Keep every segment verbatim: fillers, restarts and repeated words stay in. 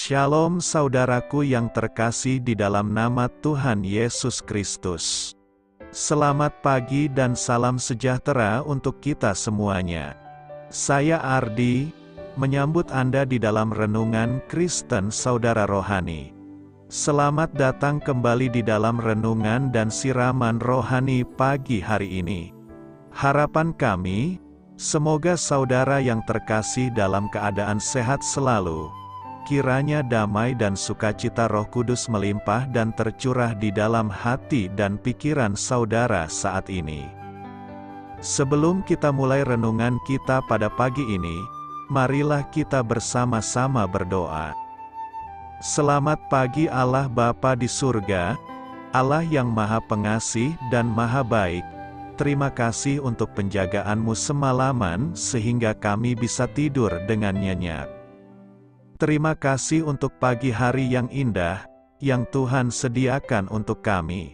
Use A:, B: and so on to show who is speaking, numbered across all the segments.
A: Shalom saudaraku yang terkasih di dalam nama Tuhan Yesus Kristus. Selamat pagi dan salam sejahtera untuk kita semuanya. Saya Ardi, menyambut Anda di dalam Renungan Kristen Saudara Rohani. Selamat datang kembali di dalam renungan dan siraman rohani pagi hari ini. Harapan kami, semoga saudara yang terkasih dalam keadaan sehat selalu. Kiranya damai dan sukacita Roh Kudus melimpah dan tercurah di dalam hati dan pikiran saudara saat ini. Sebelum kita mulai renungan kita pada pagi ini, marilah kita bersama-sama berdoa. Selamat pagi Allah Bapa di surga, Allah yang Maha Pengasih dan Maha Baik. Terima kasih untuk penjagaan-Mu semalaman sehingga kami bisa tidur dengan nyenyak. Terima kasih untuk pagi hari yang indah, yang Tuhan sediakan untuk kami.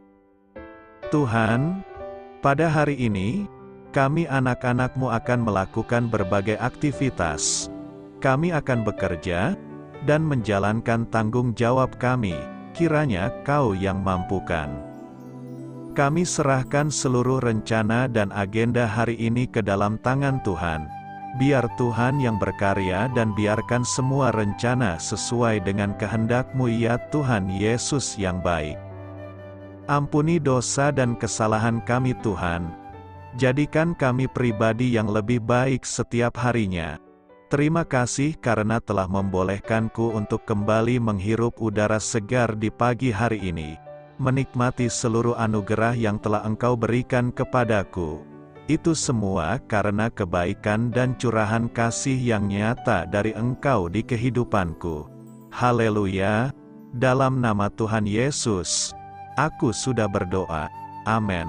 A: Tuhan, pada hari ini, kami anak-anak-Mu akan melakukan berbagai aktivitas. Kami akan bekerja, dan menjalankan tanggung jawab kami, kiranya Kau yang mampukan. Kami serahkan seluruh rencana dan agenda hari ini ke dalam tangan Tuhan. Biar Tuhan yang berkarya dan biarkan semua rencana sesuai dengan kehendak-Mu ya Tuhan Yesus yang baik. Ampuni dosa dan kesalahan kami Tuhan. Jadikan kami pribadi yang lebih baik setiap harinya. Terima kasih karena telah membolehkanku untuk kembali menghirup udara segar di pagi hari ini. Menikmati seluruh anugerah yang telah Engkau berikan kepadaku. Itu semua karena kebaikan dan curahan kasih yang nyata dari Engkau di kehidupanku. Haleluya! Dalam nama Tuhan Yesus, aku sudah berdoa. Amin.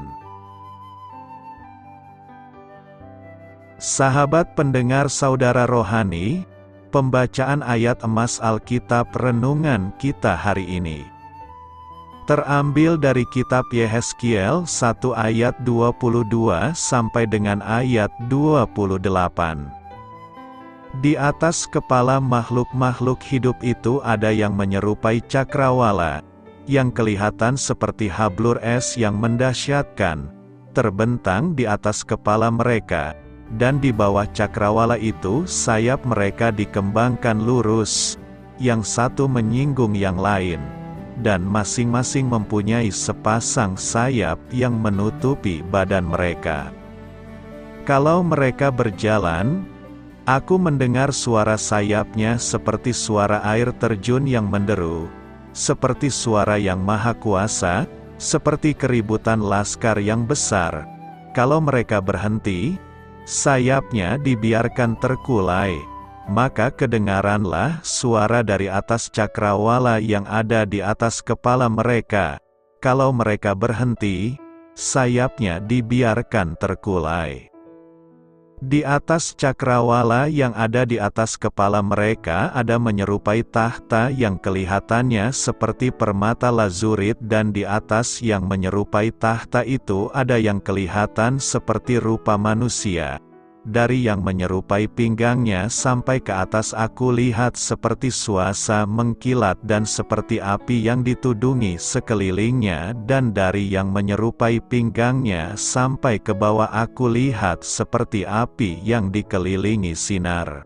A: Sahabat pendengar saudara rohani, pembacaan ayat emas Alkitab renungan kita hari ini terambil dari kitab Yehezkiel satu ayat dua puluh dua sampai dengan ayat dua puluh delapan. Di atas kepala makhluk-makhluk hidup itu ada yang menyerupai cakrawala, yang kelihatan seperti hablur es yang mendahsyatkan, terbentang di atas kepala mereka, dan di bawah cakrawala itu sayap mereka dikembangkan lurus, yang satu menyinggung yang lain. Dan masing-masing mempunyai sepasang sayap yang menutupi badan mereka. Kalau mereka berjalan, aku mendengar suara sayapnya seperti suara air terjun yang menderu, seperti suara yang maha kuasa, seperti keributan laskar yang besar. Kalau mereka berhenti, sayapnya dibiarkan terkulai. Maka kedengaranlah suara dari atas cakrawala yang ada di atas kepala mereka. Kalau mereka berhenti, sayapnya dibiarkan terkulai. Di atas cakrawala yang ada di atas kepala mereka ada menyerupai tahta yang kelihatannya seperti permata lazurit, dan di atas yang menyerupai tahta itu ada yang kelihatan seperti rupa manusia. Dari yang menyerupai pinggangnya sampai ke atas aku lihat seperti suasa mengkilat dan seperti api yang ditudungi sekelilingnya, dan dari yang menyerupai pinggangnya sampai ke bawah aku lihat seperti api yang dikelilingi sinar.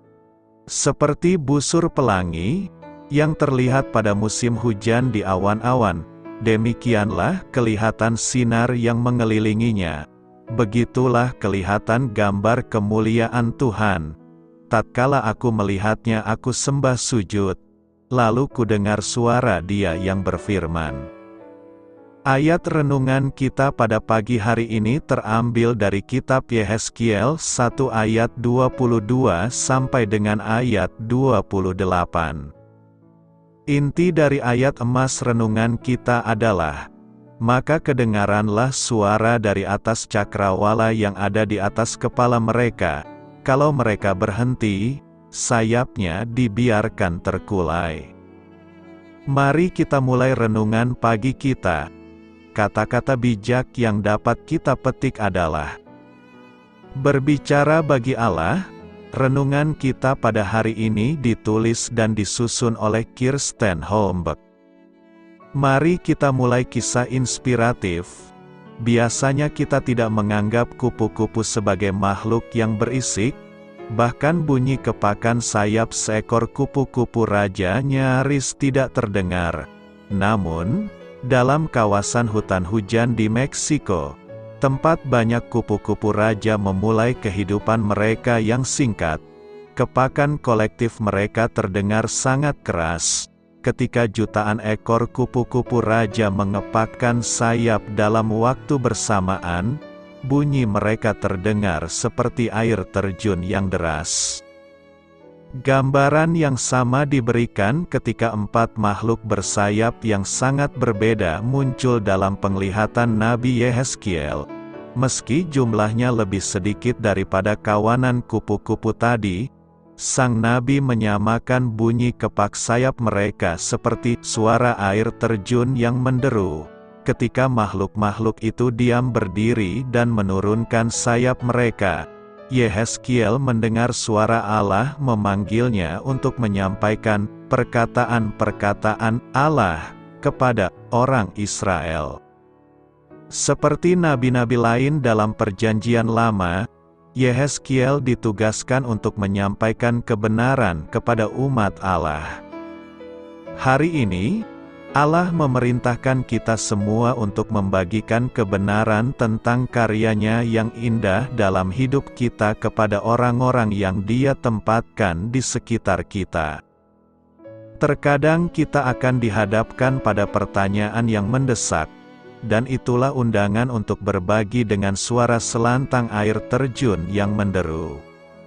A: Seperti busur pelangi, yang terlihat pada musim hujan di awan-awan, demikianlah kelihatan sinar yang mengelilinginya. Begitulah kelihatan gambar kemuliaan Tuhan. Tatkala aku melihatnya aku sembah sujud, lalu kudengar suara Dia yang berfirman. Ayat renungan kita pada pagi hari ini terambil dari kitab Yehezkiel satu ayat dua puluh dua sampai dengan ayat dua puluh delapan. Inti dari ayat emas renungan kita adalah, maka kedengaranlah suara dari atas cakrawala yang ada di atas kepala mereka. Kalau mereka berhenti, sayapnya dibiarkan terkulai. Mari kita mulai renungan pagi kita. Kata-kata bijak yang dapat kita petik adalah: berbicara bagi Allah, Renungan kita pada hari ini ditulis dan disusun oleh Kirsten Holmberg. Mari kita mulai kisah inspiratif. Biasanya kita tidak menganggap kupu-kupu sebagai makhluk yang berisik, bahkan bunyi kepakan sayap seekor kupu-kupu raja nyaris tidak terdengar. Namun, dalam kawasan hutan hujan di Meksiko, tempat banyak kupu-kupu raja memulai kehidupan mereka yang singkat, kepakan kolektif mereka terdengar sangat keras. Ketika jutaan ekor kupu-kupu raja mengepakkan sayap dalam waktu bersamaan, bunyi mereka terdengar seperti air terjun yang deras. Gambaran yang sama diberikan ketika empat makhluk bersayap yang sangat berbeda muncul dalam penglihatan Nabi Yehezkiel. Meski jumlahnya lebih sedikit daripada kawanan kupu-kupu tadi, sang nabi menyamakan bunyi kepak sayap mereka seperti suara air terjun yang menderu. Ketika makhluk-makhluk itu diam berdiri dan menurunkan sayap mereka, Yehezkiel mendengar suara Allah memanggilnya untuk menyampaikan perkataan-perkataan Allah kepada orang Israel. Seperti nabi-nabi lain dalam Perjanjian Lama, Yehezkiel ditugaskan untuk menyampaikan kebenaran kepada umat Allah. Hari ini, Allah memerintahkan kita semua untuk membagikan kebenaran tentang karyanya yang indah dalam hidup kita kepada orang-orang yang Dia tempatkan di sekitar kita. Terkadang kita akan dihadapkan pada pertanyaan yang mendesak, dan itulah undangan untuk berbagi dengan suara selantang air terjun yang menderu.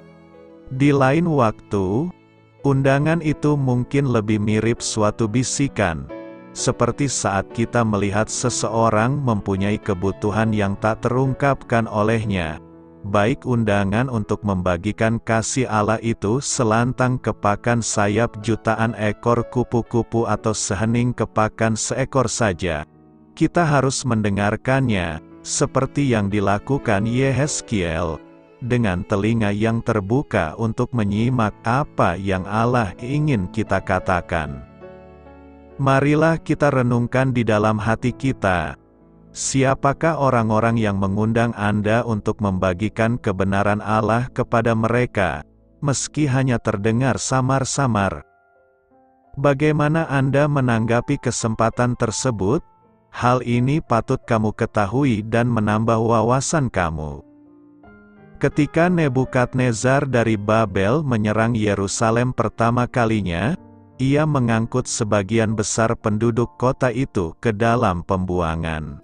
A: Di lain waktu, undangan itu mungkin lebih mirip suatu bisikan, seperti saat kita melihat seseorang mempunyai kebutuhan yang tak terungkapkan olehnya, baik undangan untuk membagikan kasih Allah itu selantang kepakan sayap jutaan ekor kupu-kupu atau sehening kepakan seekor saja. Kita harus mendengarkannya, seperti yang dilakukan Yehezkiel, dengan telinga yang terbuka untuk menyimak apa yang Allah ingin kita katakan. Marilah kita renungkan di dalam hati kita, siapakah orang-orang yang mengundang Anda untuk membagikan kebenaran Allah kepada mereka, meski hanya terdengar samar-samar? Bagaimana Anda menanggapi kesempatan tersebut? Hal ini patut kamu ketahui dan menambah wawasan kamu. Ketika Nebukadnezar dari Babel menyerang Yerusalem pertama kalinya, ia mengangkut sebagian besar penduduk kota itu ke dalam pembuangan.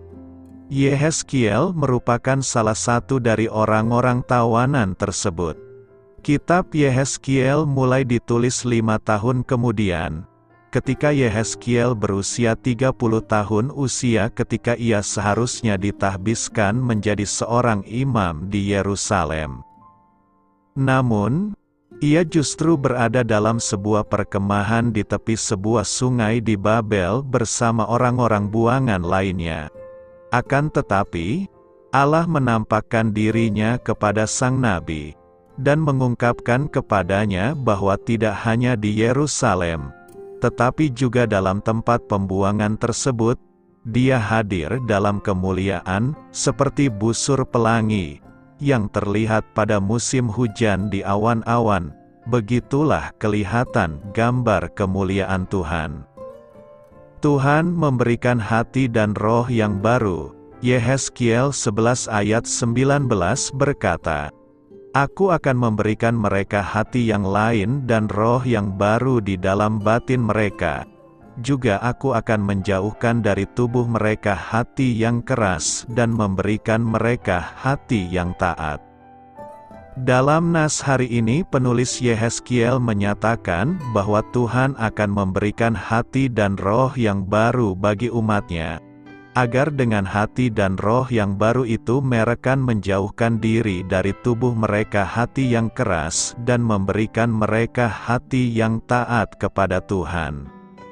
A: Yehezkiel merupakan salah satu dari orang-orang tawanan tersebut. Kitab Yehezkiel mulai ditulis lima tahun kemudian, ketika Yehezkiel berusia tiga puluh tahun usia ketika ia seharusnya ditahbiskan menjadi seorang imam di Yerusalem. Namun, ia justru berada dalam sebuah perkemahan di tepi sebuah sungai di Babel bersama orang-orang buangan lainnya. Akan tetapi, Allah menampakkan dirinya kepada sang nabi, dan mengungkapkan kepadanya bahwa tidak hanya di Yerusalem, tetapi juga dalam tempat pembuangan tersebut, Dia hadir dalam kemuliaan, seperti busur pelangi, yang terlihat pada musim hujan di awan-awan. Begitulah kelihatan gambar kemuliaan Tuhan. Tuhan memberikan hati dan roh yang baru. Yehezkiel sebelas ayat sembilan belas berkata, Aku akan memberikan mereka hati yang lain dan roh yang baru di dalam batin mereka. Juga aku akan menjauhkan dari tubuh mereka hati yang keras dan memberikan mereka hati yang taat. Dalam nas hari ini penulis Yehezkiel menyatakan bahwa Tuhan akan memberikan hati dan roh yang baru bagi umatnya, agar dengan hati dan roh yang baru itu mereka menjauhkan diri dari tubuh mereka hati yang keras dan memberikan mereka hati yang taat kepada Tuhan.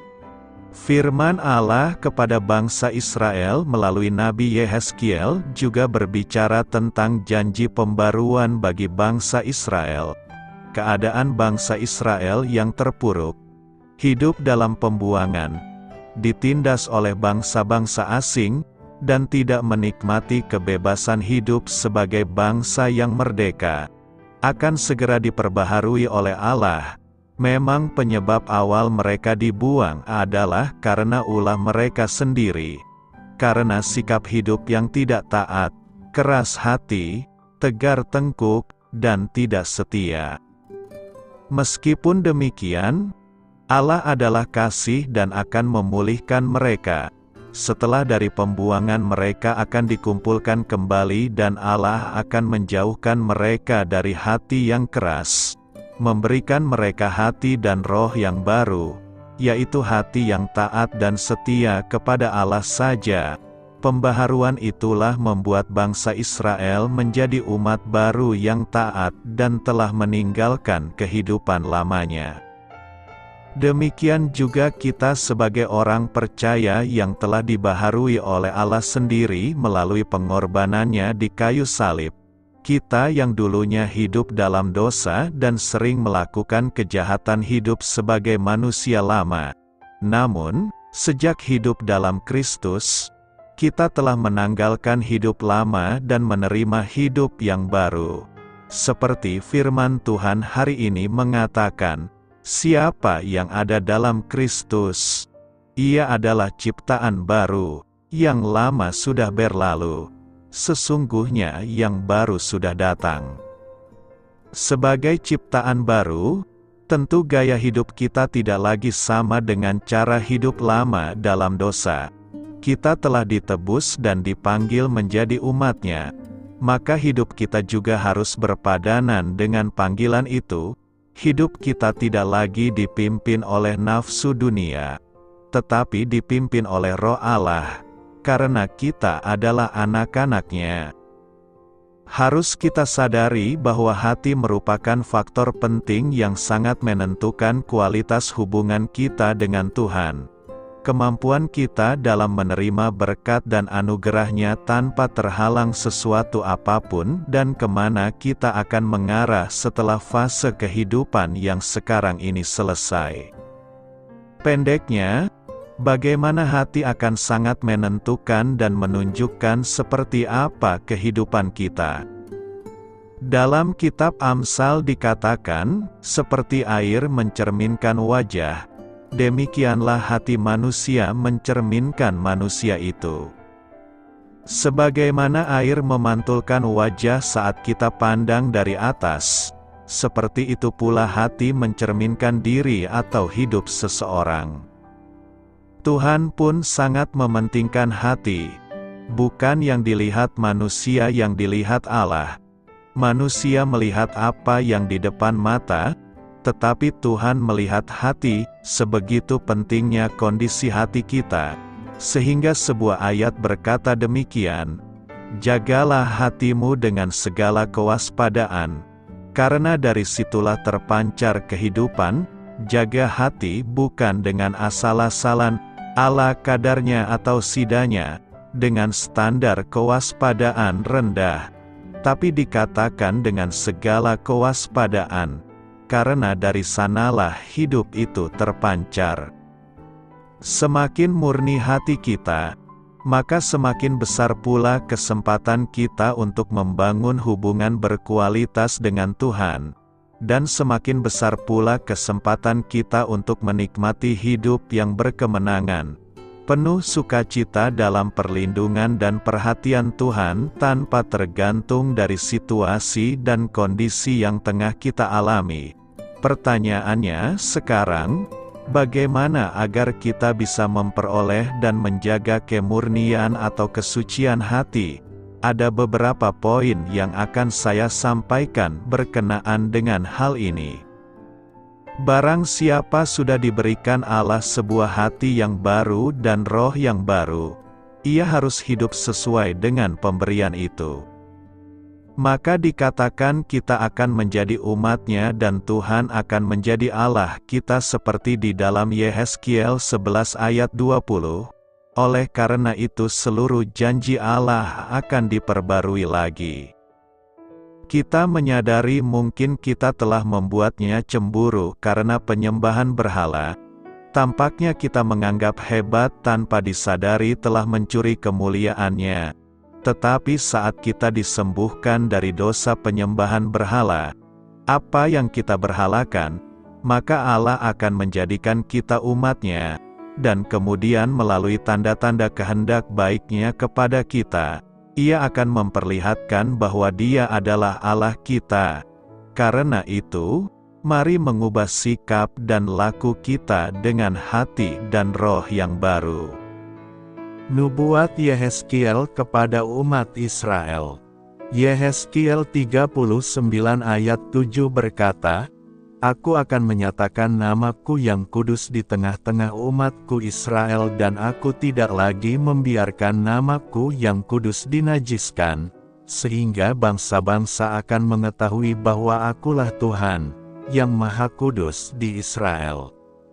A: Firman Allah kepada bangsa Israel melalui Nabi Yehezkiel juga berbicara tentang janji pembaruan bagi bangsa Israel, keadaan bangsa Israel yang terpuruk, hidup dalam pembuangan, ditindas oleh bangsa-bangsa asing, dan tidak menikmati kebebasan hidup sebagai bangsa yang merdeka, akan segera diperbaharui oleh Allah. Memang penyebab awal mereka dibuang adalah karena ulah mereka sendiri, karena sikap hidup yang tidak taat, keras hati, tegar tengkuk, dan tidak setia. Meskipun demikian, Allah adalah kasih dan akan memulihkan mereka. Setelah dari pembuangan mereka akan dikumpulkan kembali dan Allah akan menjauhkan mereka dari hati yang keras, memberikan mereka hati dan roh yang baru, yaitu hati yang taat dan setia kepada Allah saja. Pembaharuan itulah membuat bangsa Israel menjadi umat baru yang taat dan telah meninggalkan kehidupan lamanya. Demikian juga kita sebagai orang percaya yang telah dibaharui oleh Allah sendiri melalui pengorbanannya di kayu salib. Kita yang dulunya hidup dalam dosa dan sering melakukan kejahatan hidup sebagai manusia lama. Namun, sejak hidup dalam Kristus, kita telah menanggalkan hidup lama dan menerima hidup yang baru. Seperti firman Tuhan hari ini mengatakan, siapa yang ada dalam Kristus, ia adalah ciptaan baru, yang lama sudah berlalu, sesungguhnya yang baru sudah datang. Sebagai ciptaan baru, tentu gaya hidup kita tidak lagi sama dengan cara hidup lama dalam dosa. Kita telah ditebus dan dipanggil menjadi umat-Nya, maka hidup kita juga harus berpadanan dengan panggilan itu. Hidup kita tidak lagi dipimpin oleh nafsu dunia, tetapi dipimpin oleh Roh Allah, karena kita adalah anak-anak-Nya. Harus kita sadari bahwa hati merupakan faktor penting yang sangat menentukan kualitas hubungan kita dengan Tuhan. Kemampuan kita dalam menerima berkat dan anugerah-Nya tanpa terhalang sesuatu apapun dan kemana kita akan mengarah setelah fase kehidupan yang sekarang ini selesai. Pendeknya, bagaimana hati akan sangat menentukan dan menunjukkan seperti apa kehidupan kita. Dalam kitab Amsal dikatakan, seperti air mencerminkan wajah, demikianlah hati manusia mencerminkan manusia itu. Sebagaimana air memantulkan wajah saat kita pandang dari atas, seperti itu pula hati mencerminkan diri atau hidup seseorang. Tuhan pun sangat mementingkan hati, bukan yang dilihat manusia yang dilihat Allah. Manusia melihat apa yang di depan mata, tetapi Tuhan melihat hati. Sebegitu pentingnya kondisi hati kita, sehingga sebuah ayat berkata demikian, jagalah hatimu dengan segala kewaspadaan, karena dari situlah terpancar kehidupan. Jaga hati bukan dengan asal-asalan, ala kadarnya atau sidanya, dengan standar kewaspadaan rendah, tapi dikatakan dengan segala kewaspadaan, karena dari sanalah hidup itu terpancar. Semakin murni hati kita, maka semakin besar pula kesempatan kita untuk membangun hubungan berkualitas dengan Tuhan, dan semakin besar pula kesempatan kita untuk menikmati hidup yang berkemenangan, penuh sukacita dalam perlindungan dan perhatian Tuhan tanpa tergantung dari situasi dan kondisi yang tengah kita alami. Pertanyaannya sekarang, bagaimana agar kita bisa memperoleh dan menjaga kemurnian atau kesucian hati? Ada beberapa poin yang akan saya sampaikan berkenaan dengan hal ini. Barang siapa sudah diberikan Allah sebuah hati yang baru dan roh yang baru, ia harus hidup sesuai dengan pemberian itu. Maka dikatakan kita akan menjadi umat-Nya dan Tuhan akan menjadi Allah kita seperti di dalam Yehezkiel sebelas ayat dua puluh. Oleh karena itu seluruh janji Allah akan diperbarui lagi. Kita menyadari mungkin kita telah membuatnya cemburu karena penyembahan berhala. Tampaknya kita menganggap hebat tanpa disadari telah mencuri kemuliaannya. Tetapi saat kita disembuhkan dari dosa penyembahan berhala, apa yang kita berhalakan, maka Allah akan menjadikan kita umat-Nya, dan kemudian melalui tanda-tanda kehendak baik-Nya kepada kita, Ia akan memperlihatkan bahwa Dia adalah Allah kita. Karena itu, mari mengubah sikap dan laku kita dengan hati dan roh yang baru.
B: Nubuat Yehezkiel kepada umat Israel. Yehezkiel tiga puluh sembilan ayat tujuh berkata, Aku akan menyatakan namaku yang kudus di tengah-tengah umatku Israel dan aku tidak lagi membiarkan namaku yang kudus dinajiskan, sehingga bangsa-bangsa akan mengetahui bahwa akulah Tuhan, yang Maha Kudus di Israel.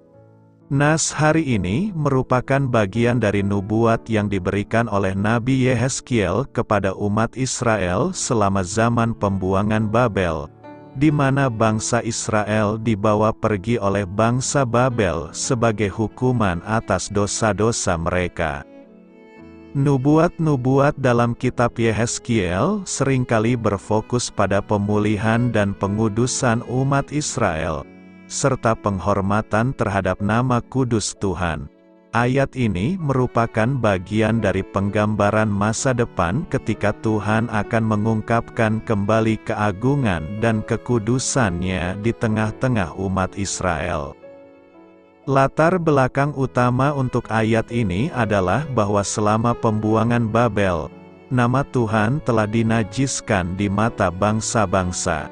A: Nas hari ini merupakan bagian dari nubuat yang diberikan oleh Nabi Yehezkiel kepada umat Israel selama zaman pembuangan Babel, di mana bangsa Israel dibawa pergi oleh bangsa Babel sebagai hukuman atas dosa-dosa mereka. Nubuat-nubuat dalam kitab Yehezkiel seringkali berfokus pada pemulihan dan pengudusan umat Israel, serta penghormatan terhadap nama kudus Tuhan. Ayat ini merupakan bagian dari penggambaran masa depan ketika Tuhan akan mengungkapkan kembali keagungan dan kekudusan-Nya di tengah-tengah umat Israel. Latar belakang utama untuk ayat ini adalah bahwa selama pembuangan Babel, nama Tuhan telah dinajiskan di mata bangsa-bangsa.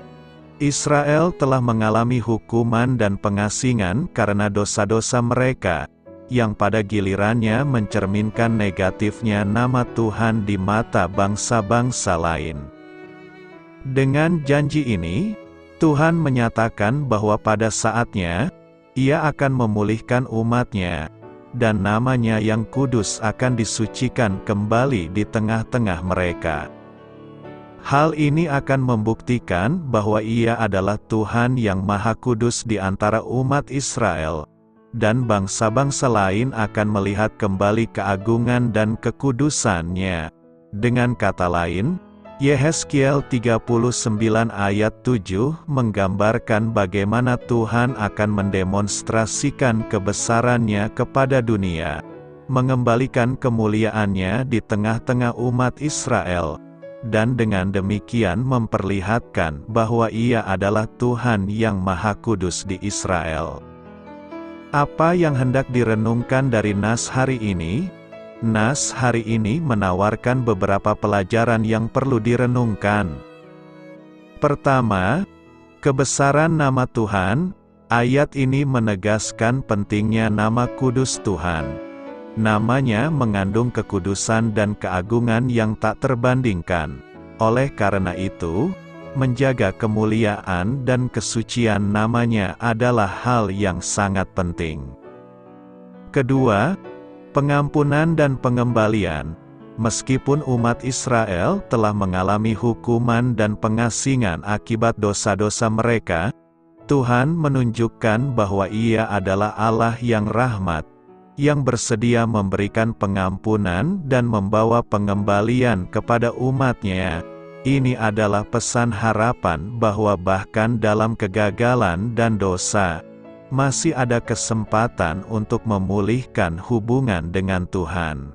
A: Israel telah mengalami hukuman dan pengasingan karena dosa-dosa mereka, yang pada gilirannya mencerminkan negatifnya nama Tuhan di mata bangsa-bangsa lain. Dengan janji ini, Tuhan menyatakan bahwa pada saatnya, Ia akan memulihkan umat-Nya, dan nama-Nya yang kudus akan disucikan kembali di tengah-tengah mereka. Hal ini akan membuktikan bahwa Ia adalah Tuhan yang Maha Kudus di antara umat Israel, dan bangsa-bangsa lain akan melihat kembali keagungan dan kekudusan-Nya. Dengan kata lain, Yehezkiel tiga puluh sembilan ayat tujuh menggambarkan bagaimana Tuhan akan mendemonstrasikan kebesaran-Nya kepada dunia, mengembalikan kemuliaan-Nya di tengah-tengah umat Israel, dan dengan demikian memperlihatkan bahwa Ia adalah Tuhan yang Maha Kudus di Israel. Apa yang hendak direnungkan dari nas hari ini? Nas hari ini menawarkan beberapa pelajaran yang perlu direnungkan. Pertama, kebesaran nama Tuhan. Ayat ini menegaskan pentingnya nama kudus Tuhan. Namanya mengandung kekudusan dan keagungan yang tak terbandingkan. Oleh karena itu, menjaga kemuliaan dan kesucian namanya adalah hal yang sangat penting. Kedua, pengampunan dan pengembalian. Meskipun umat Israel telah mengalami hukuman dan pengasingan akibat dosa-dosa mereka, Tuhan menunjukkan bahwa Ia adalah Allah yang rahmat, yang bersedia memberikan pengampunan dan membawa pengembalian kepada umat-Nya. Ini adalah pesan harapan bahwa bahkan dalam kegagalan dan dosa, masih ada kesempatan untuk memulihkan hubungan dengan Tuhan.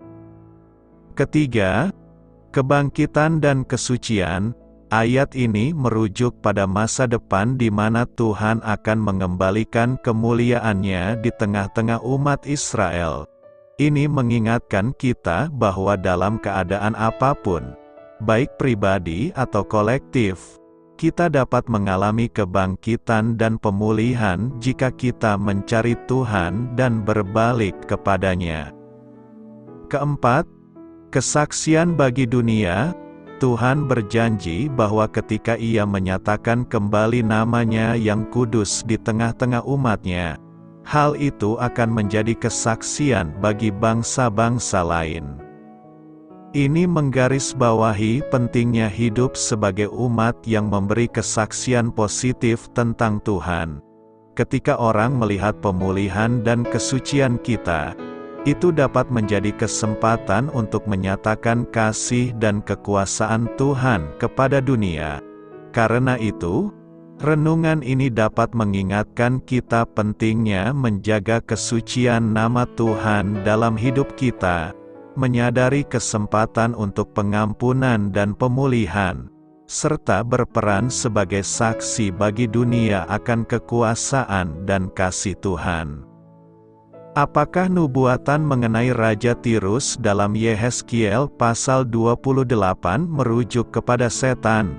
A: Ketiga, kebangkitan dan kesucian. Ayat ini merujuk pada masa depan di mana Tuhan akan mengembalikan kemuliaan-Nya di tengah-tengah umat Israel. Ini mengingatkan kita bahwa dalam keadaan apapun, baik pribadi atau kolektif, kita dapat mengalami kebangkitan dan pemulihan jika kita mencari Tuhan dan berbalik kepada-Nya. Keempat, kesaksian bagi dunia. Tuhan berjanji bahwa ketika Ia menyatakan kembali nama-Nya yang kudus di tengah-tengah umat-Nya, hal itu akan menjadi kesaksian bagi bangsa-bangsa lain. Ini menggarisbawahi pentingnya hidup sebagai umat yang memberi kesaksian positif tentang Tuhan. Ketika orang melihat pemulihan dan kesucian kita, itu dapat menjadi kesempatan untuk menyatakan kasih dan kekuasaan Tuhan kepada dunia. Karena itu, renungan ini dapat mengingatkan kita pentingnya menjaga kesucian nama Tuhan dalam hidup kita, menyadari kesempatan untuk pengampunan dan pemulihan, serta berperan sebagai saksi bagi dunia akan kekuasaan dan kasih Tuhan. Apakah nubuatan mengenai Raja Tirus dalam Yehezkiel pasal dua puluh delapan merujuk kepada setan?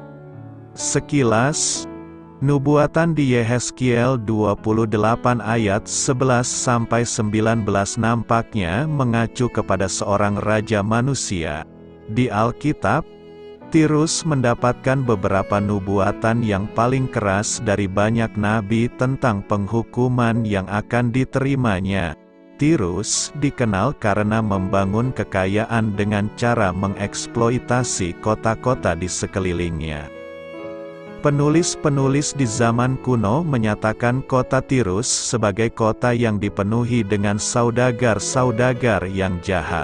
A: Sekilas, nubuatan di Yehezkiel dua puluh delapan ayat sebelas sampai sembilan belas nampaknya mengacu kepada seorang raja manusia. Di Alkitab, Tirus mendapatkan beberapa nubuatan yang paling keras dari banyak nabi tentang penghukuman yang akan diterimanya. Tirus dikenal karena membangun kekayaan dengan cara mengeksploitasi kota-kota di sekelilingnya. Penulis-penulis di zaman kuno menyatakan kota Tirus sebagai kota yang dipenuhi dengan saudagar-saudagar yang jahat.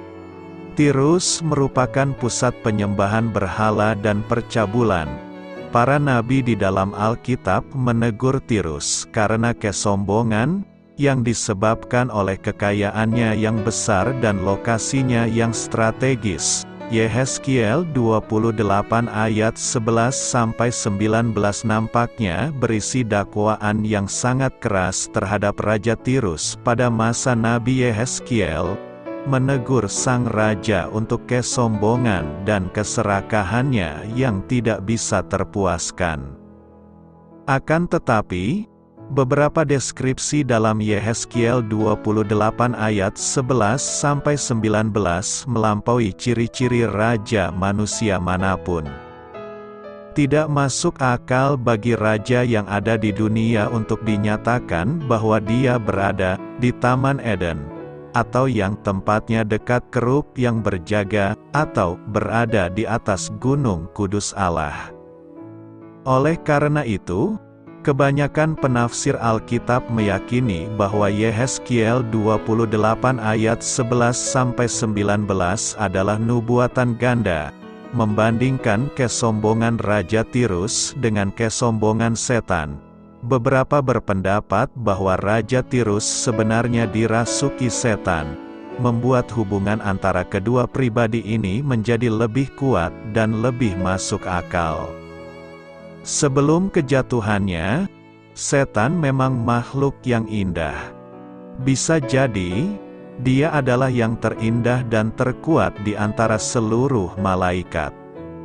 A: Tirus merupakan pusat penyembahan berhala dan percabulan. Para nabi di dalam Alkitab menegur Tirus karena kesombongan yang disebabkan oleh kekayaannya yang besar dan lokasinya yang strategis. Yehezkiel dua puluh delapan ayat sebelas sampai sembilan belas nampaknya berisi dakwaan yang sangat keras terhadap Raja Tirus pada masa Nabi Yehezkiel, menegur sang raja untuk kesombongan dan keserakahannya yang tidak bisa terpuaskan. Akan tetapi, beberapa deskripsi dalam Yehezkiel dua puluh delapan ayat sebelas sampai sembilan belas melampaui ciri-ciri raja manusia manapun. Tidak masuk akal bagi raja yang ada di dunia untuk dinyatakan bahwa dia berada di Taman Eden, atau yang tempatnya dekat kerub yang berjaga, atau berada di atas gunung kudus Allah. Oleh karena itu, kebanyakan penafsir Alkitab meyakini bahwa Yehezkiel dua puluh delapan ayat sebelas sampai sembilan belas adalah nubuatan ganda, membandingkan kesombongan Raja Tirus dengan kesombongan setan. Beberapa berpendapat bahwa Raja Tirus sebenarnya dirasuki setan, membuat hubungan antara kedua pribadi ini menjadi lebih kuat dan lebih masuk akal. Sebelum kejatuhannya, setan memang makhluk yang indah. Bisa jadi, dia adalah yang terindah dan terkuat di antara seluruh malaikat.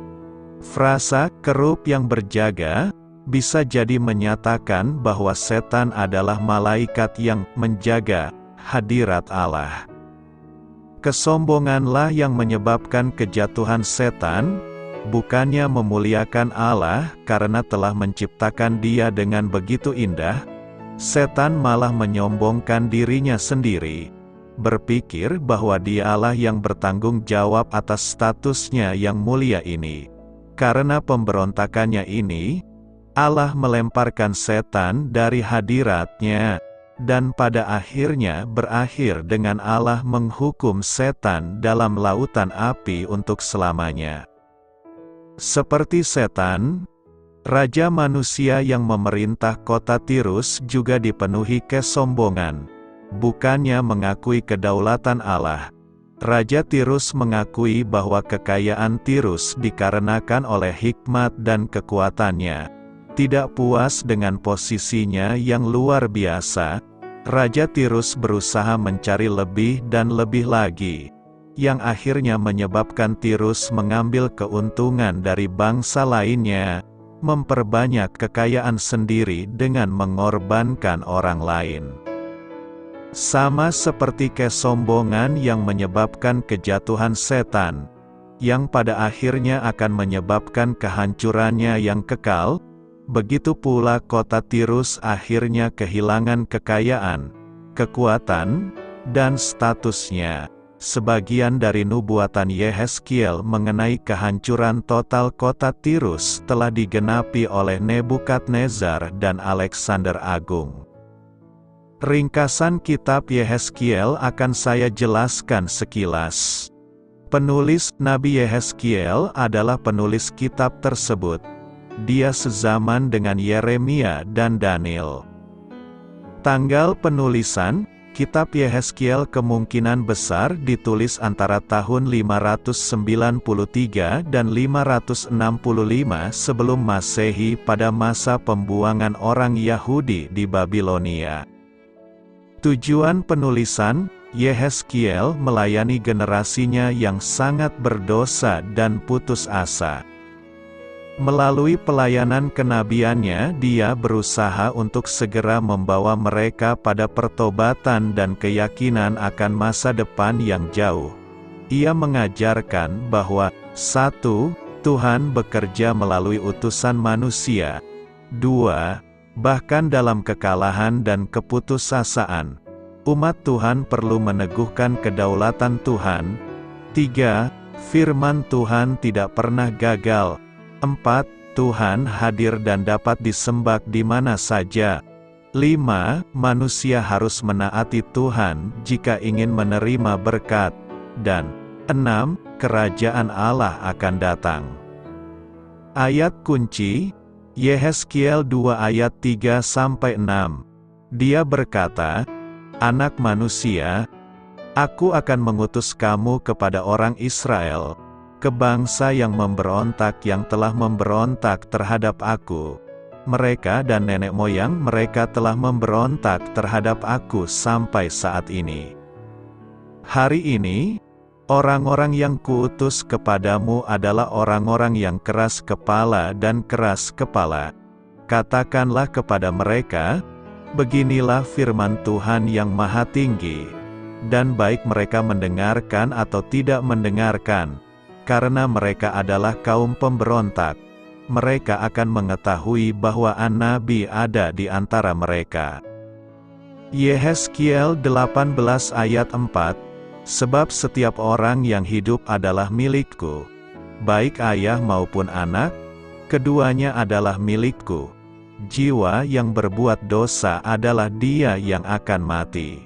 A: Frasa "kerub yang berjaga" bisa jadi menyatakan bahwa setan adalah malaikat yang menjaga hadirat Allah. Kesombonganlah yang menyebabkan kejatuhan setan, bukannya memuliakan Allah karena telah menciptakan dia dengan begitu indah. Setan malah menyombongkan dirinya sendiri, berpikir bahwa dialah yang bertanggung jawab atas statusnya yang mulia ini. Karena pemberontakannya ini, Allah melemparkan setan dari hadiratnya, dan pada akhirnya berakhir dengan Allah menghukum setan dalam lautan api untuk selamanya. Seperti setan, raja manusia yang memerintah kota Tirus juga dipenuhi kesombongan. Bukannya mengakui kedaulatan Allah, Raja Tirus mengakui bahwa kekayaan Tirus dikarenakan oleh hikmat dan kekuatannya. Tidak puas dengan posisinya yang luar biasa, Raja Tirus berusaha mencari lebih dan lebih lagi, yang akhirnya menyebabkan Tirus mengambil keuntungan dari bangsa lainnya, memperbanyak kekayaan sendiri dengan mengorbankan orang lain. Sama seperti kesombongan yang menyebabkan kejatuhan setan, yang pada akhirnya akan menyebabkan kehancurannya yang kekal, begitu pula kota Tirus akhirnya kehilangan kekayaan, kekuatan, dan statusnya, sebagian dari nubuatan Yehezkiel mengenai kehancuran total kota Tirus telah digenapi oleh Nebukadnezar dan Alexander Agung. Ringkasan kitab Yehezkiel akan saya jelaskan sekilas. Penulis Nabi Yehezkiel adalah penulis kitab tersebut. Dia sezaman dengan Yeremia dan Daniel. Tanggal penulisan kitab Yehezkiel kemungkinan besar ditulis antara tahun lima ratus sembilan puluh tiga dan lima ratus enam puluh lima sebelum Masehi pada masa pembuangan orang Yahudi di Babilonia. Tujuan penulisan Yehezkiel melayani generasinya yang sangat berdosa dan putus asa. Melalui pelayanan kenabiannya, dia berusaha untuk segera membawa mereka pada pertobatan dan keyakinan akan masa depan yang jauh. Ia mengajarkan bahwa, satu, Tuhan bekerja melalui utusan manusia. Dua, bahkan dalam kekalahan dan keputusasaan, umat Tuhan perlu meneguhkan kedaulatan Tuhan. Tiga, firman Tuhan tidak pernah gagal. Empat, Tuhan hadir dan dapat disembah di mana saja. Lima, manusia harus menaati Tuhan jika ingin menerima berkat. Dan enam, kerajaan Allah akan datang. Ayat kunci, Yehezkiel dua ayat tiga sampai enam. Dia berkata, "Anak manusia, aku akan mengutus kamu kepada orang Israel, ke bangsa yang memberontak yang telah memberontak terhadap aku. Mereka dan nenek moyang mereka telah memberontak terhadap aku sampai saat ini. Hari ini, orang-orang yang kuutus kepadamu adalah orang-orang yang keras kepala dan keras kepala. Katakanlah kepada mereka, beginilah firman Tuhan yang Maha Tinggi, dan baik mereka mendengarkan atau tidak mendengarkan, karena mereka adalah kaum pemberontak, mereka akan mengetahui bahwa an-nabi ada di antara mereka." Yehezkiel delapan belas ayat empat, "Sebab setiap orang yang hidup adalah milikku, baik ayah maupun anak, keduanya adalah milikku. Jiwa yang berbuat dosa adalah dia yang akan mati."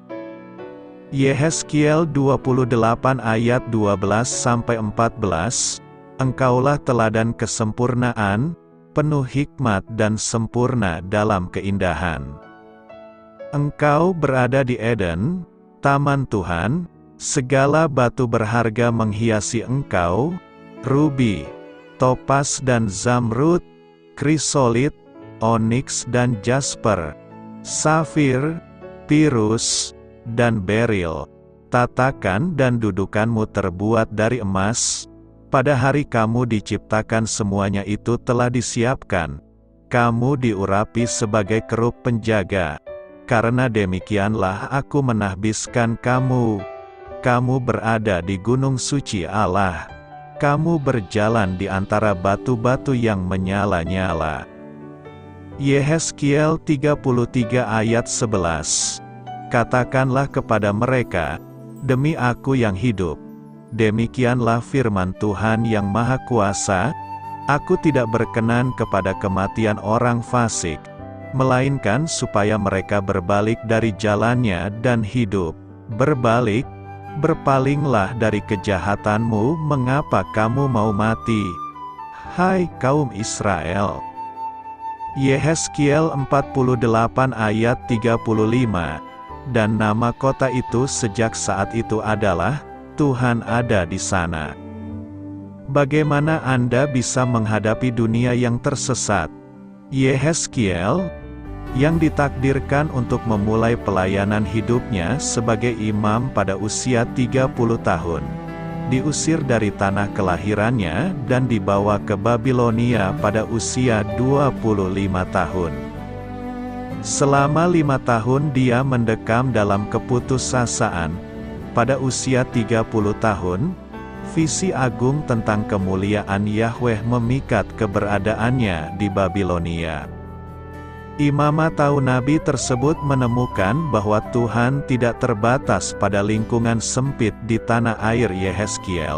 A: Yehezkiel dua puluh delapan ayat dua belas sampai empat belas, "Engkaulah teladan kesempurnaan, penuh hikmat dan sempurna dalam keindahan. Engkau berada di Eden, taman Tuhan, segala batu berharga menghiasi engkau, rubi, topas dan zamrud, krisolit, oniks dan jasper, safir, pirus, dan beril. Tatakan dan dudukanmu terbuat dari emas. Pada hari kamu diciptakan semuanya itu telah disiapkan. Kamu diurapi sebagai kerub penjaga. Karena demikianlah aku menahbiskan kamu. Kamu berada di gunung suci Allah. Kamu berjalan di antara batu-batu yang menyala-nyala." Yehezkiel tiga puluh tiga ayat sebelas. "Katakanlah kepada mereka, demi aku yang hidup, demikianlah firman Tuhan yang Maha Kuasa, aku tidak berkenan kepada kematian orang fasik, melainkan supaya mereka berbalik dari jalannya dan hidup. Berbalik, berpalinglah dari kejahatanmu, mengapa kamu mau mati, hai kaum Israel?" Yehezkiel empat puluh delapan ayat tiga puluh lima, "Dan nama kota itu sejak saat itu adalah, Tuhan ada di sana." Bagaimana Anda bisa menghadapi dunia yang tersesat? Yehezkiel, yang ditakdirkan untuk memulai pelayanan hidupnya sebagai imam pada usia tiga puluh tahun, diusir dari tanah kelahirannya dan dibawa ke Babilonia pada usia dua puluh lima tahun. Selama lima tahun dia mendekam dalam keputusasaan. Pada usia tiga puluh tahun, visi agung tentang kemuliaan Yahweh memikat keberadaannya di Babilonia. Imam atau nabi tersebut menemukan bahwa Tuhan tidak terbatas pada lingkungan sempit di tanah air Yehezkiel.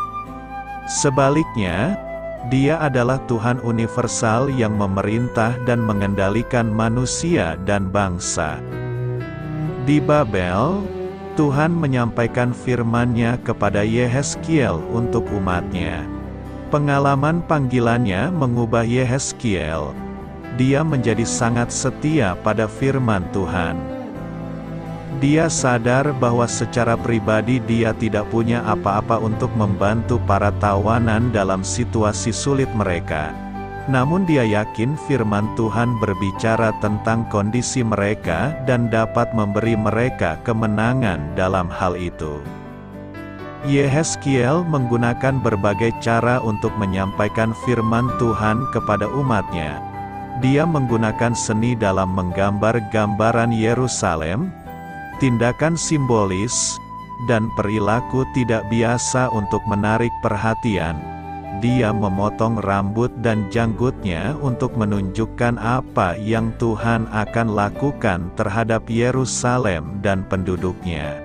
A: Sebaliknya, Dia adalah Tuhan universal yang memerintah dan mengendalikan manusia dan bangsa. Di Babel, Tuhan menyampaikan firman-Nya kepada Yehezkiel untuk umat-Nya. Pengalaman panggilannya mengubah Yehezkiel. Dia menjadi sangat setia pada firman Tuhan. Dia sadar bahwa secara pribadi dia tidak punya apa-apa untuk membantu para tawanan dalam situasi sulit mereka. Namun dia yakin firman Tuhan berbicara tentang kondisi mereka dan dapat memberi mereka kemenangan dalam hal itu. Yehezkiel menggunakan berbagai cara untuk menyampaikan firman Tuhan kepada umatnya. Dia menggunakan seni dalam menggambar gambaran Yerusalem, tindakan simbolis, dan perilaku tidak biasa untuk menarik perhatian. Dia memotong rambut dan janggutnya untuk menunjukkan apa yang Tuhan akan lakukan terhadap Yerusalem dan penduduknya.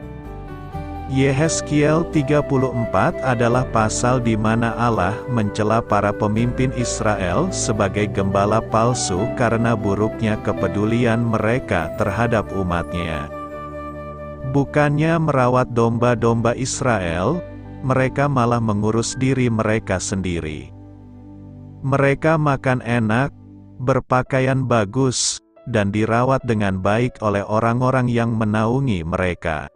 A: Yehezkiel tiga puluh empat adalah pasal di mana Allah mencela para pemimpin Israel sebagai gembala palsu karena buruknya kepedulian mereka terhadap umatnya. Bukannya merawat domba-domba Israel, mereka malah mengurus diri mereka sendiri. Mereka makan enak, berpakaian bagus, dan dirawat dengan baik oleh orang-orang yang menaungi mereka.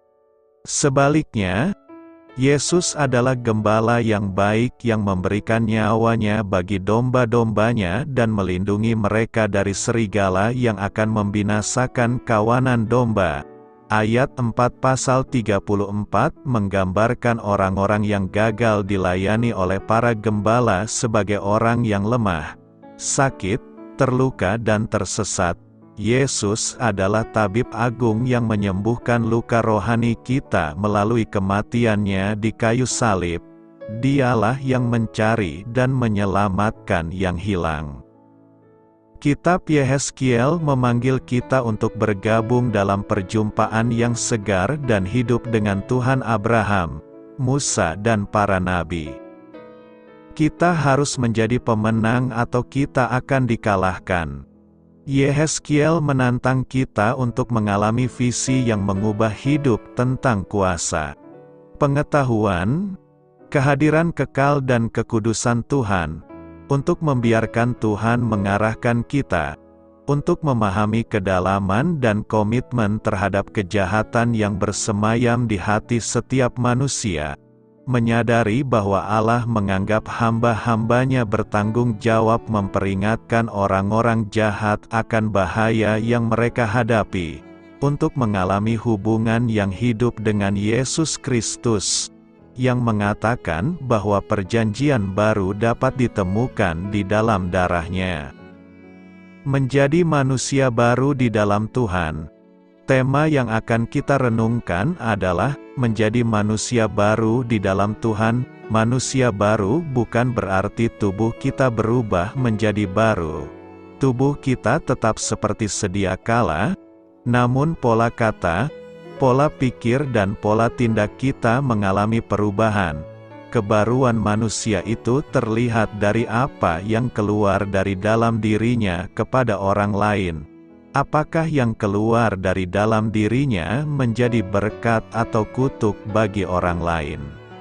A: Sebaliknya, Yesus adalah gembala yang baik yang memberikan nyawanya bagi domba-dombanya dan melindungi mereka dari serigala yang akan membinasakan kawanan domba. Ayat empat pasal tiga puluh empat menggambarkan orang-orang yang gagal dilayani oleh para gembala sebagai orang yang lemah, sakit, terluka dan tersesat. Yesus adalah tabib agung yang menyembuhkan luka rohani kita melalui kematiannya di kayu salib. Dialah yang mencari dan menyelamatkan yang hilang. Kitab Yehezkiel memanggil kita untuk bergabung dalam perjumpaan yang segar dan hidup dengan Tuhan Abraham, Musa dan para nabi. Kita harus menjadi pemenang atau kita akan dikalahkan. Yehezkiel menantang kita untuk mengalami visi yang mengubah hidup tentang kuasa, pengetahuan, kehadiran kekal dan kekudusan Tuhan, untuk membiarkan Tuhan mengarahkan kita, untuk memahami kedalaman dan komitmen terhadap kejahatan yang bersemayam di hati setiap manusia, menyadari bahwa Allah menganggap hamba-hambanya bertanggung jawab memperingatkan orang-orang jahat akan bahaya yang mereka hadapi, untuk mengalami hubungan yang hidup dengan Yesus Kristus, yang mengatakan bahwa perjanjian baru dapat ditemukan di dalam darahnya. Menjadi manusia baru di dalam Tuhan. Tema yang akan kita renungkan adalah menjadi manusia baru di dalam Tuhan. Manusia baru bukan berarti tubuh kita berubah menjadi baru. Tubuh kita tetap seperti sedia kala, namun pola kata, pola pikir dan pola tindak kita mengalami perubahan. Kebaruan manusia itu terlihat dari apa yang keluar dari dalam dirinya kepada orang lain. Apakah yang keluar dari dalam dirinya menjadi berkat atau kutuk bagi orang lain?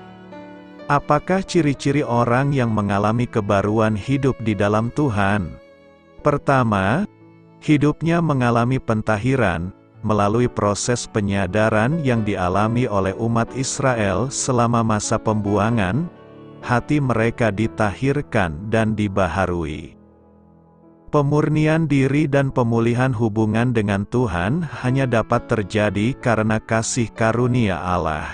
A: Apakah ciri-ciri orang yang mengalami kebaruan hidup di dalam Tuhan? Pertama, hidupnya mengalami pentahiran, melalui proses penyadaran yang dialami oleh umat Israel selama masa pembuangan, hati mereka ditahirkan dan dibaharui. Pemurnian diri dan pemulihan hubungan dengan Tuhan hanya dapat terjadi karena kasih karunia Allah.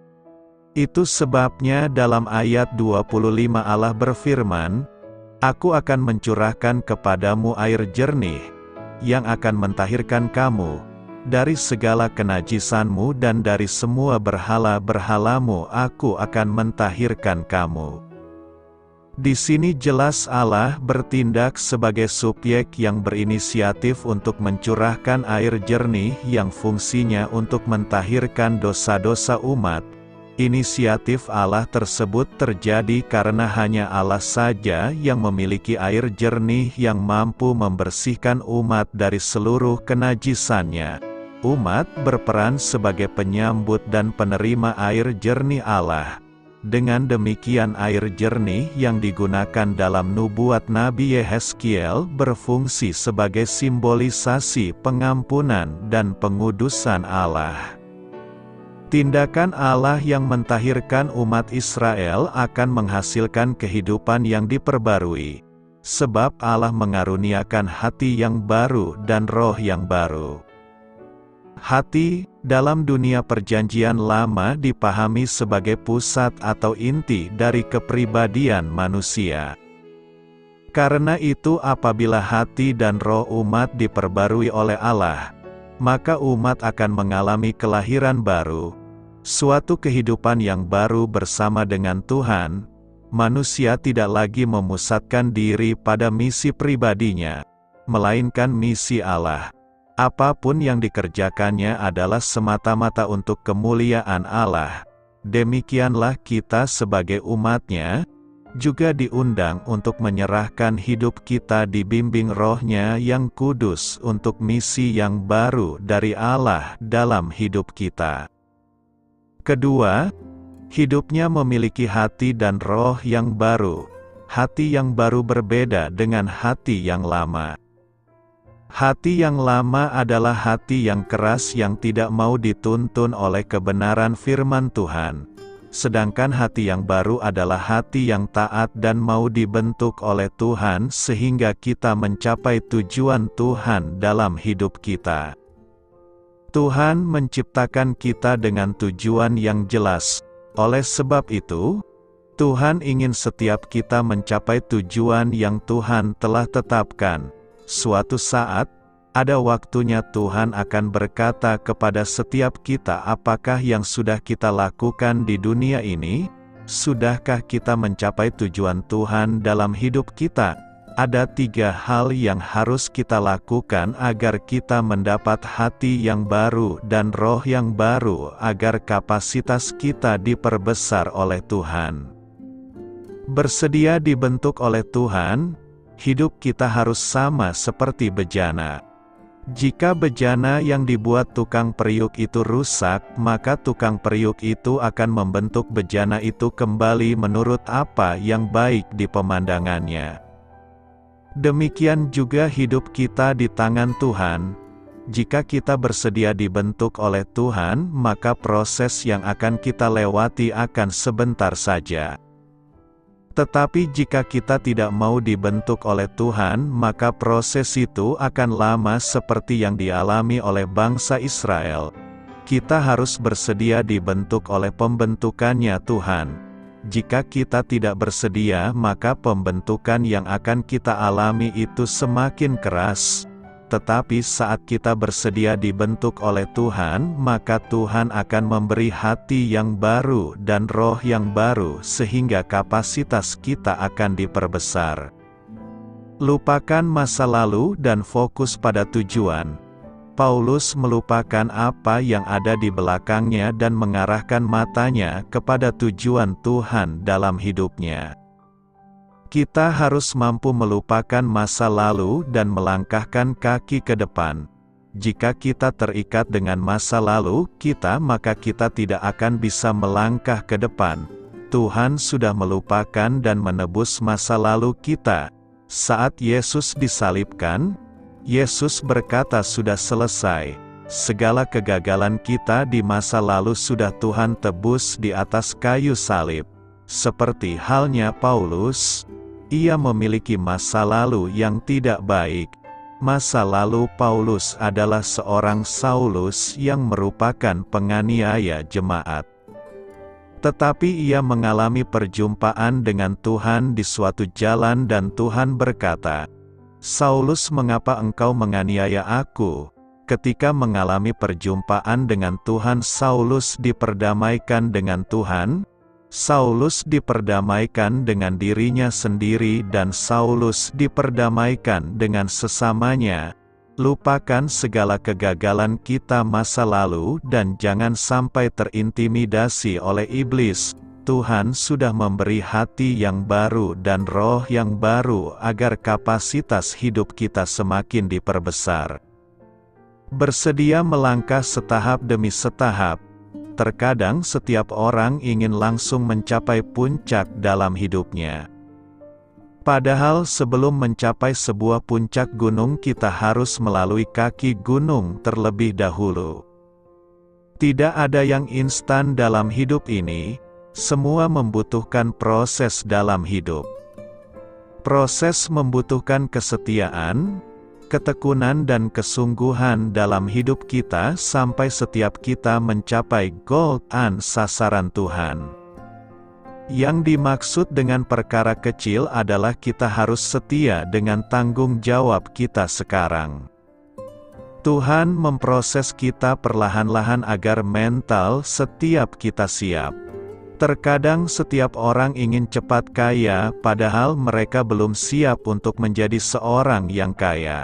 A: Itu sebabnya dalam ayat dua puluh lima Allah berfirman, "Aku akan mencurahkan kepadamu air jernih, yang akan mentahirkan kamu, dari segala kenajisanmu dan dari semua berhala-berhalamu aku akan mentahirkan kamu." Di sini jelas Allah bertindak sebagai subjek yang berinisiatif untuk mencurahkan air jernih yang fungsinya untuk mentahirkan dosa-dosa umat. Inisiatif Allah tersebut terjadi karena hanya Allah saja yang memiliki air jernih yang mampu membersihkan umat dari seluruh kenajisannya. Umat berperan sebagai penyambut dan penerima air jernih Allah. Dengan demikian air jernih yang digunakan dalam nubuat Nabi Yehezkiel berfungsi sebagai simbolisasi pengampunan dan pengudusan Allah. Tindakan Allah yang mentahirkan umat Israel akan menghasilkan kehidupan yang diperbarui, sebab Allah mengaruniakan hati yang baru dan roh yang baru. Hati, dalam dunia perjanjian lama dipahami sebagai pusat atau inti dari kepribadian manusia. Karena itu apabila hati dan roh umat diperbarui oleh Allah, maka umat akan mengalami kelahiran baru, suatu kehidupan yang baru bersama dengan Tuhan. Manusia tidak lagi memusatkan diri pada misi pribadinya, melainkan misi Allah. Apapun yang dikerjakannya adalah semata-mata untuk kemuliaan Allah. Demikianlah kita sebagai umat-Nya, juga diundang untuk menyerahkan hidup kita dibimbing Roh-Nya yang kudus untuk misi yang baru dari Allah dalam hidup kita. Kedua, hidupnya memiliki hati dan roh yang baru. Hati yang baru berbeda dengan hati yang lama. Hati yang lama adalah hati yang keras yang tidak mau dituntun oleh kebenaran firman Tuhan. Sedangkan hati yang baru adalah hati yang taat dan mau dibentuk oleh Tuhan sehingga kita mencapai tujuan Tuhan dalam hidup kita. Tuhan menciptakan kita dengan tujuan yang jelas. Oleh sebab itu, Tuhan ingin setiap kita mencapai tujuan yang Tuhan telah tetapkan. Suatu saat, ada waktunya Tuhan akan berkata kepada setiap kita apakah yang sudah kita lakukan di dunia ini, sudahkah kita mencapai tujuan Tuhan dalam hidup kita. Ada tiga hal yang harus kita lakukan agar kita mendapat hati yang baru dan roh yang baru agar kapasitas kita diperbesar oleh Tuhan. Bersedia dibentuk oleh Tuhan. Hidup kita harus sama seperti bejana. Jika bejana yang dibuat tukang periuk itu rusak, maka tukang periuk itu akan membentuk bejana itu kembali menurut apa yang baik di pemandangannya. Demikian juga hidup kita di tangan Tuhan. Jika kita bersedia dibentuk oleh Tuhan, maka proses yang akan kita lewati akan sebentar saja. Tetapi jika kita tidak mau dibentuk oleh Tuhan, maka proses itu akan lama seperti yang dialami oleh bangsa Israel. Kita harus bersedia dibentuk oleh pembentukannya Tuhan. Jika kita tidak bersedia, maka pembentukan yang akan kita alami itu semakin keras. Tetapi saat kita bersedia dibentuk oleh Tuhan, maka Tuhan akan memberi hati yang baru dan roh yang baru sehingga kapasitas kita akan diperbesar. Lupakan masa lalu dan fokus pada tujuan. Paulus melupakan apa yang ada di belakangnya dan mengarahkan matanya kepada tujuan Tuhan dalam hidupnya. Kita harus mampu melupakan masa lalu dan melangkahkan kaki ke depan. Jika kita terikat dengan masa lalu kita, maka kita tidak akan bisa melangkah ke depan. Tuhan sudah melupakan dan menebus masa lalu kita. Saat Yesus disalibkan, Yesus berkata sudah selesai. Segala kegagalan kita di masa lalu sudah Tuhan tebus di atas kayu salib. Seperti halnya Paulus, ia memiliki masa lalu yang tidak baik. Masa lalu Paulus adalah seorang Saulus yang merupakan penganiaya jemaat. Tetapi ia mengalami perjumpaan dengan Tuhan di suatu jalan dan Tuhan berkata, "Saulus, mengapa engkau menganiaya aku?" Ketika mengalami perjumpaan dengan Tuhan, Saulus diperdamaikan dengan Tuhan. Saulus diperdamaikan dengan dirinya sendiri dan Saulus diperdamaikan dengan sesamanya. Lupakan segala kegagalan kita masa lalu dan jangan sampai terintimidasi oleh iblis. Tuhan sudah memberi hati yang baru dan roh yang baru agar kapasitas hidup kita semakin diperbesar. Bersedia melangkah setahap demi setahap. Terkadang setiap orang ingin langsung mencapai puncak dalam hidupnya. Padahal sebelum mencapai sebuah puncak gunung kita harus melalui kaki gunung terlebih dahulu. Tidak ada yang instan dalam hidup ini, semua membutuhkan proses dalam hidup. Proses membutuhkan kesetiaan, ketekunan dan kesungguhan dalam hidup kita sampai setiap kita mencapai goal dan sasaran Tuhan. Yang dimaksud dengan perkara kecil adalah kita harus setia dengan tanggung jawab kita sekarang. Tuhan memproses kita perlahan-lahan agar mental setiap kita siap. Terkadang setiap orang ingin cepat kaya, padahal mereka belum siap untuk menjadi seorang yang kaya.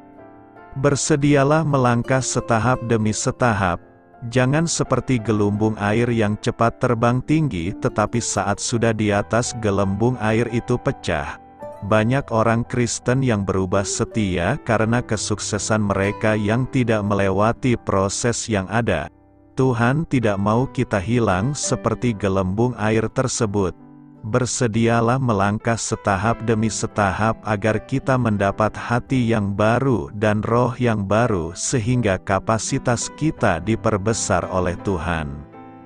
A: Bersedialah melangkah setahap demi setahap. Jangan seperti gelombang air yang cepat terbang tinggi tetapi saat sudah di atas gelembung air itu pecah. Banyak orang Kristen yang berubah setia karena kesuksesan mereka yang tidak melewati proses yang ada. Tuhan tidak mau kita hilang seperti gelembung air tersebut. Bersedialah melangkah setahap demi setahap agar kita mendapat hati yang baru dan roh yang baru sehingga kapasitas kita diperbesar oleh Tuhan.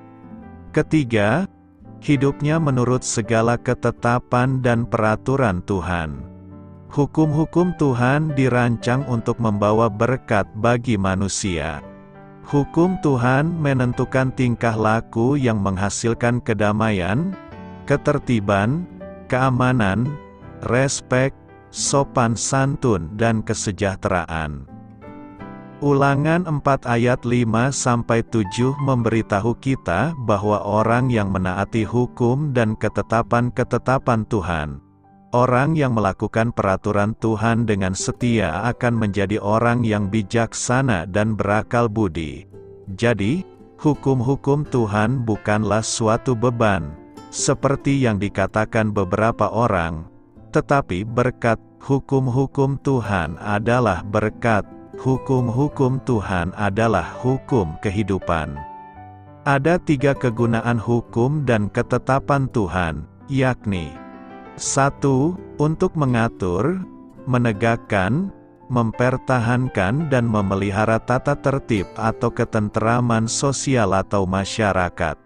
A: Ketiga, hidupnya menurut segala ketetapan dan peraturan Tuhan. Hukum-hukum Tuhan dirancang untuk membawa berkat bagi manusia. Hukum Tuhan menentukan tingkah laku yang menghasilkan kedamaian, ketertiban, keamanan, respek, sopan santun dan kesejahteraan. Ulangan empat ayat lima sampai tujuh memberitahu kita bahwa orang yang menaati hukum dan ketetapan-ketetapan Tuhan, orang yang melakukan peraturan Tuhan dengan setia akan menjadi orang yang bijaksana dan berakal budi. Jadi, hukum-hukum Tuhan bukanlah suatu beban, seperti yang dikatakan beberapa orang, tetapi berkat. Hukum-hukum Tuhan adalah berkat. Hukum-hukum Tuhan adalah hukum kehidupan. Ada tiga kegunaan hukum dan ketetapan Tuhan, yakni satu. Untuk mengatur, menegakkan, mempertahankan dan memelihara tata tertib atau ketenteraman sosial atau masyarakat.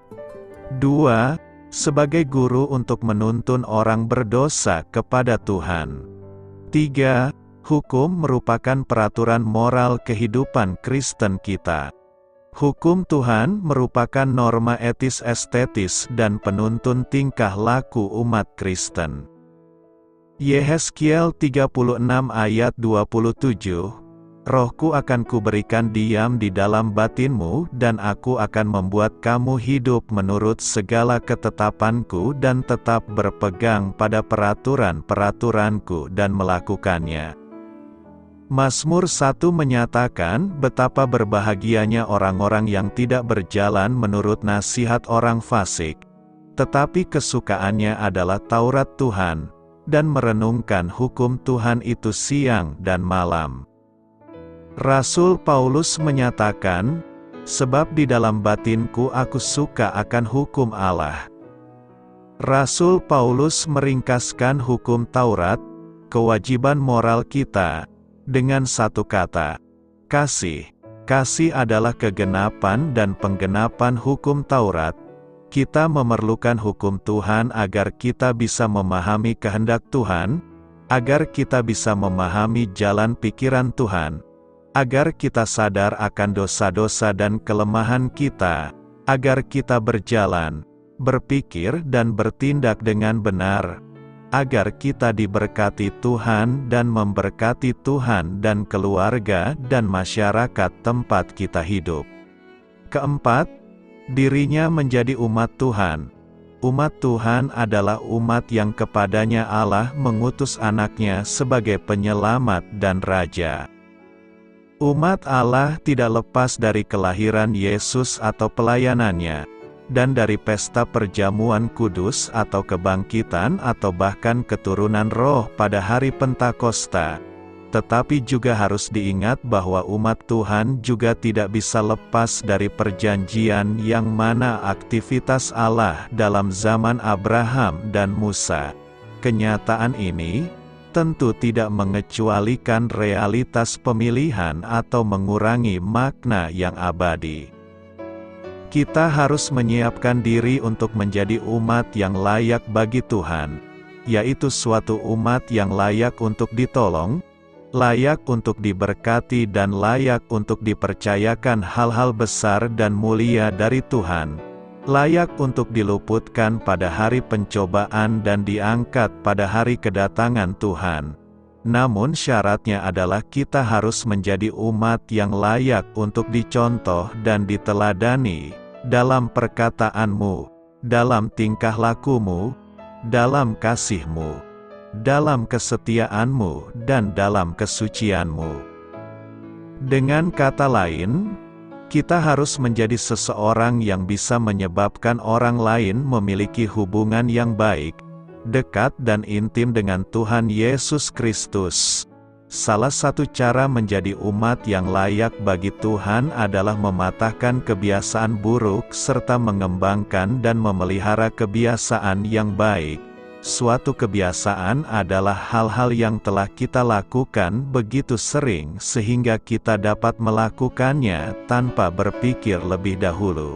A: Dua. Sebagai guru untuk menuntun orang berdosa kepada Tuhan. Tiga. Hukum merupakan peraturan moral kehidupan Kristen kita. Hukum Tuhan merupakan norma etis estetis dan penuntun tingkah laku umat Kristen. Yehezkiel tiga puluh enam ayat dua puluh tujuh, Rohku akan kuberikan diam di dalam batinmu dan aku akan membuat kamu hidup menurut segala ketetapanku dan tetap berpegang pada peraturan-peraturanku dan melakukannya. Mazmur satu menyatakan betapa berbahagianya orang-orang yang tidak berjalan menurut nasihat orang fasik, tetapi kesukaannya adalah Taurat Tuhan, dan merenungkan hukum Tuhan itu siang dan malam. Rasul Paulus menyatakan, sebab di dalam batinku aku suka akan hukum Allah. Rasul Paulus meringkaskan hukum Taurat, kewajiban moral kita, dengan satu kata, kasih. Kasih adalah kegenapan dan penggenapan hukum Taurat. Kita memerlukan hukum Tuhan agar kita bisa memahami kehendak Tuhan, agar kita bisa memahami jalan pikiran Tuhan, agar kita sadar akan dosa-dosa dan kelemahan kita, agar kita berjalan, berpikir dan bertindak dengan benar, agar kita diberkati Tuhan dan memberkati Tuhan dan keluarga dan masyarakat tempat kita hidup. Keempat, dirinya menjadi umat Tuhan, Umat Tuhan adalah umat yang kepadanya Allah mengutus anaknya sebagai penyelamat dan raja. Umat Allah tidak lepas dari kelahiran Yesus atau pelayanannya, dan dari pesta perjamuan kudus atau kebangkitan atau bahkan keturunan roh pada hari Pentakosta. Tetapi juga harus diingat bahwa umat Tuhan juga tidak bisa lepas dari perjanjian yang mana aktivitas Allah dalam zaman Abraham dan Musa. Kenyataan ini tentu tidak mengecualikan realitas pemilihan atau mengurangi makna yang abadi. Kita harus menyiapkan diri untuk menjadi umat yang layak bagi Tuhan, yaitu suatu umat yang layak untuk ditolong, layak untuk diberkati dan layak untuk dipercayakan hal-hal besar dan mulia dari Tuhan, layak untuk diluputkan pada hari pencobaan dan diangkat pada hari kedatangan Tuhan. Namun syaratnya adalah kita harus menjadi umat yang layak untuk dicontoh dan diteladani, dalam perkataanmu, dalam tingkah lakumu, dalam kasihmu, dalam kesetiaanmu dan dalam kesucianmu. Dengan kata lain, kita harus menjadi seseorang yang bisa menyebabkan orang lain memiliki hubungan yang baik, dekat dan intim dengan Tuhan Yesus Kristus. Salah satu cara menjadi umat yang layak bagi Tuhan adalah mematahkan kebiasaan buruk serta mengembangkan dan memelihara kebiasaan yang baik. Suatu kebiasaan adalah hal-hal yang telah kita lakukan begitu sering sehingga kita dapat melakukannya tanpa berpikir lebih dahulu.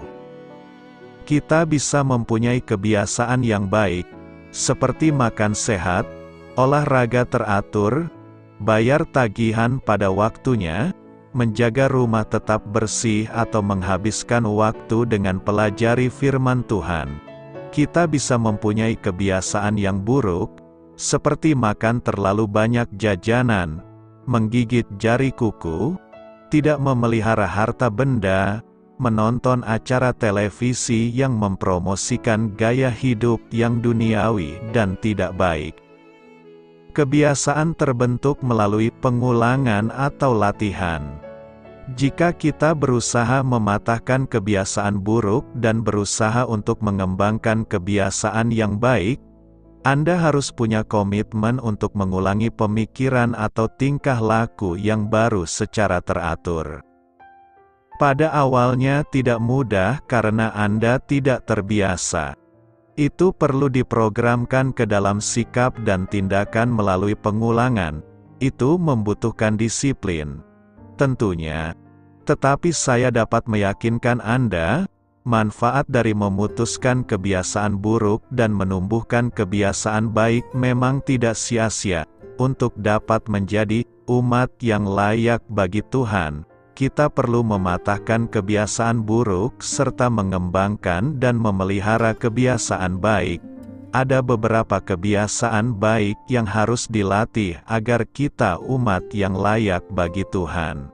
A: Kita bisa mempunyai kebiasaan yang baik, seperti makan sehat, olahraga teratur, bayar tagihan pada waktunya, menjaga rumah tetap bersih atau menghabiskan waktu dengan pelajari firman Tuhan. Kita bisa mempunyai kebiasaan yang buruk, seperti makan terlalu banyak jajanan, menggigit jari kuku, tidak memelihara harta benda, menonton acara televisi yang mempromosikan gaya hidup yang duniawi dan tidak baik. Kebiasaan terbentuk melalui pengulangan atau latihan. Jika kita berusaha mematahkan kebiasaan buruk dan berusaha untuk mengembangkan kebiasaan yang baik, Anda harus punya komitmen untuk mengulangi pemikiran atau tingkah laku yang baru secara teratur. Pada awalnya tidak mudah karena Anda tidak terbiasa. Itu perlu diprogramkan ke dalam sikap dan tindakan melalui pengulangan. Itu membutuhkan disiplin. Tentunya, tetapi saya dapat meyakinkan Anda, manfaat dari memutuskan kebiasaan buruk dan menumbuhkan kebiasaan baik memang tidak sia-sia. Untuk dapat menjadi umat yang layak bagi Tuhan, kita perlu mematahkan kebiasaan buruk serta mengembangkan dan memelihara kebiasaan baik. Ada beberapa kebiasaan baik yang harus dilatih agar kita umat yang layak bagi Tuhan.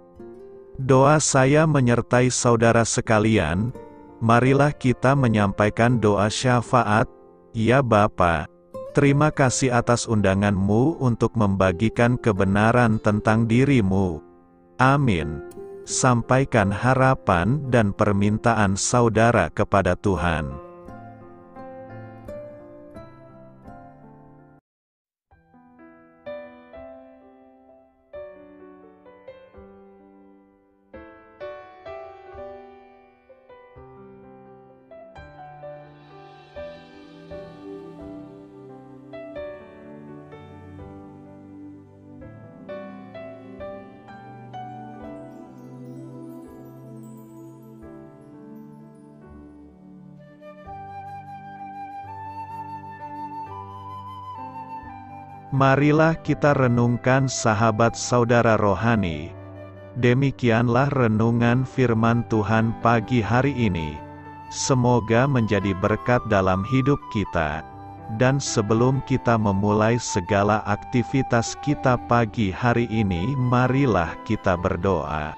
A: Doa saya menyertai saudara sekalian. Marilah kita menyampaikan doa syafaat. Ya Bapa, terima kasih atas undangan-Mu untuk membagikan kebenaran tentang diri-Mu. Amin. Sampaikan harapan dan permintaan saudara kepada Tuhan. Marilah kita renungkan sahabat saudara rohani. Demikianlah renungan firman Tuhan pagi hari ini. Semoga menjadi berkat dalam hidup kita. Dan sebelum kita memulai segala aktivitas kita pagi hari ini, marilah kita berdoa.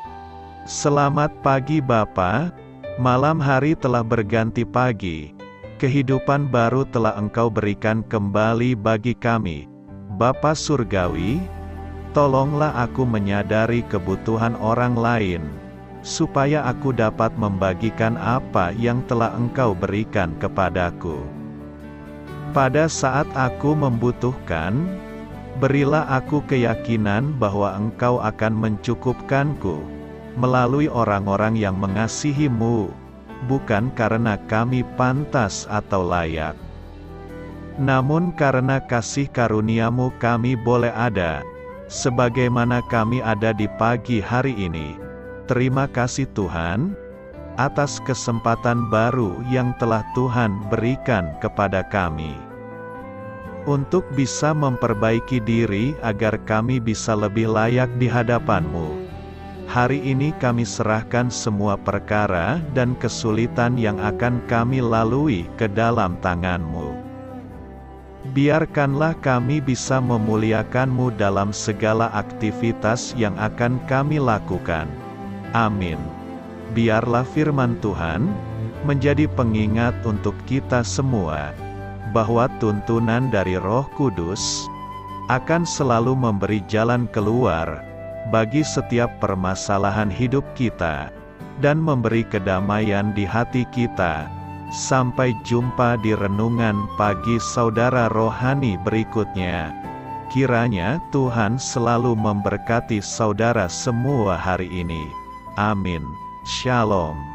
A: Selamat pagi Bapa, malam hari telah berganti pagi. kehidupan baru telah Engkau berikan kembali bagi kami. Bapa Surgawi, tolonglah aku menyadari kebutuhan orang lain, supaya aku dapat membagikan apa yang telah Engkau berikan kepadaku. Pada saat aku membutuhkan, berilah aku keyakinan bahwa Engkau akan mencukupkanku, melalui orang-orang yang mengasihi-Mu, bukan karena kami pantas atau layak, namun karena kasih karunia-Mu kami boleh ada, sebagaimana kami ada di pagi hari ini. Terima kasih Tuhan, atas kesempatan baru yang telah Tuhan berikan kepada kami, untuk bisa memperbaiki diri agar kami bisa lebih layak di hadapan-Mu. Hari ini kami serahkan semua perkara dan kesulitan yang akan kami lalui ke dalam tangan-Mu. Biarkanlah kami bisa memuliakan-Mu dalam segala aktivitas yang akan kami lakukan. Amin. Biarlah firman Tuhan menjadi pengingat untuk kita semua, bahwa tuntunan dari Roh Kudus akan selalu memberi jalan keluar bagi setiap permasalahan hidup kita, dan memberi kedamaian di hati kita. Sampai jumpa di renungan pagi saudara rohani berikutnya. Kiranya Tuhan selalu memberkati saudara semua hari ini. Amin. Shalom.